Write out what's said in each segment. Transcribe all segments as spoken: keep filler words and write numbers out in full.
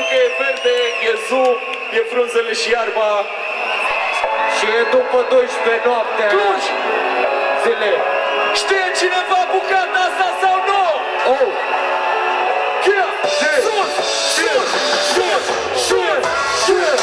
că e verde, e zoom, e frunzele și iarba. Și e după douăsprezece noaptea. Cluj! Zile. Știe cineva bucata asta sau nu? Oh! Yeah! Sus! Sus! Sus! Sus! Sus!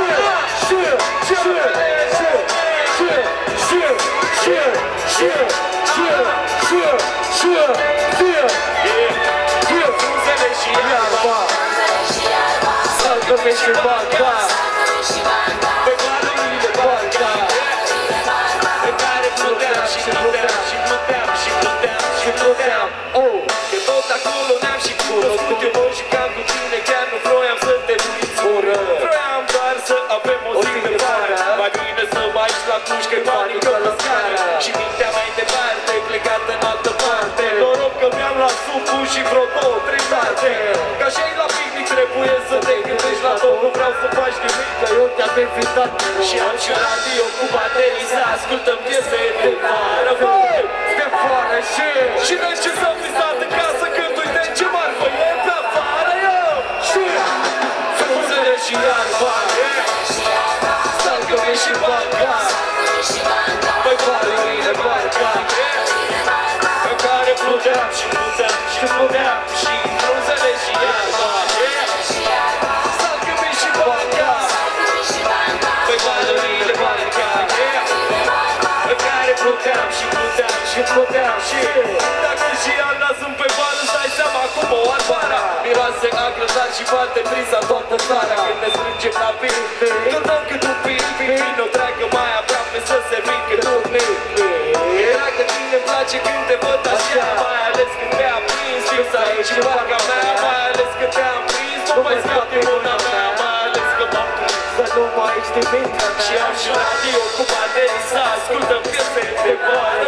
Frunzele și iarba, Salcă-mi și banca, pe valurile barca, pe care pluteam și pluteam și pluteam și pluteam și pluteam. oh! Că tot acolo ne-am și cunoscut, eu mă jucam cu tine, chiar nu vroiam să te uiți. Vroiam doar să avem o zi de vară, mai bine să mai aici la Cluj, că-i panică la scară. Și mintea mai departe, plecată în altă parte. Noroc că mi-am luat sucul și vreo două, trei date. Ca și la picnic trebuie să te gândești la tot, nu vreau să faci nimic, Că eu te-am invitat. și am și radio cu baterii să ascultăm piese de vară. Băi! De foară și... Și noi ce s-au visat în casă când uite ce marfă e pe afară, eu! Și frunzele și iarba, salcă-mi și banca, pe valurile barca, pe care pluteam și pluteam și pluteam și frunzele și iarba, salcă-mi și banca, pe valurile barca, pe care pluteam și pluteam și pluteam și dacă și Ana sunt pe val, îți dai seama cum o arpara. Miroase a grătar și bate brisa toată țara. Când ne strângem la pin, cântăm cât un pin, pin, pin, o treacă mai aproape să servim cât un pin. Era că tine-mi place când te văd așa, mai ales când te-am prins, fix aici în barca mea, mai ales când te-am prins, nu mai scap din mâna mea, mai ales că m-am prins. Să nu mai știi mintea mea. Și am și radio cu baterii să ascultăm piese de vară.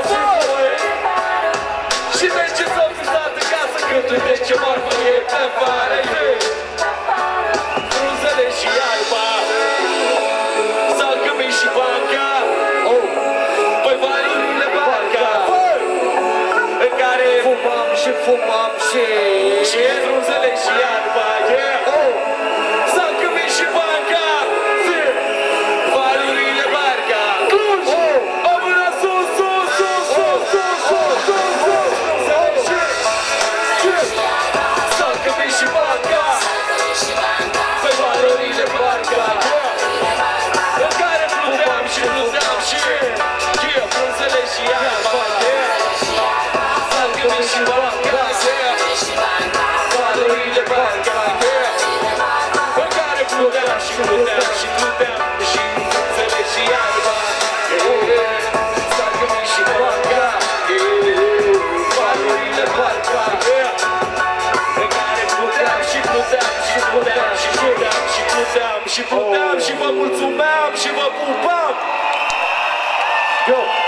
Și de ce s-au visat în casă când uite ce marfă e pe vară. Frunzele și iarba, salcă-mi și banca, Oh! pe valurile barca, în care Fumam și fumam și... și e frunzele și iarba, yeah. Oh! Salcă-mi și banca, valurile barca, Cluj! Oh! O mână sus, sus, sus, sus, sus, sus, sus, sus, salcă-mi și banca, pe valurile barca, în care pluteam și pluteam și yeah, frunzele și iarba, yeah. Salcă-mi și banca, yeah. Valurile barca, yeah. În care pluteam și pluteam și pluteam și frunzele și iarba, yeah. Salcă-mi și banca, yeah. Valurile barca, yeah. În care pluteam și pluteam și pluteam și pluteam și pluteam și pluteam și vă mulțumeam și vă pupam. Yo!